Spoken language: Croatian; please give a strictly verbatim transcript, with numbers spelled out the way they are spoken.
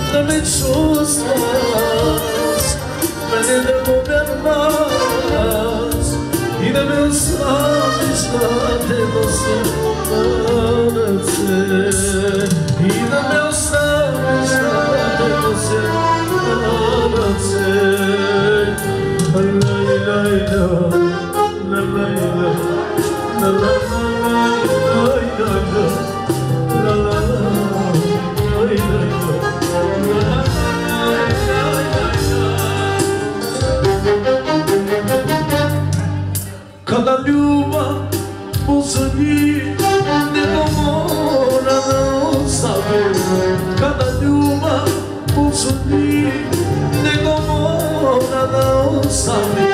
da me čustaš, mene da povernaš i da me ostaviš da te nosim na rce, i da me ostaviš da te nosim na rce. La la la la la la la la la kada ljubav pozadi, nego mora da ostavi. Kada ljubav pozadi, nego mora da ostavi.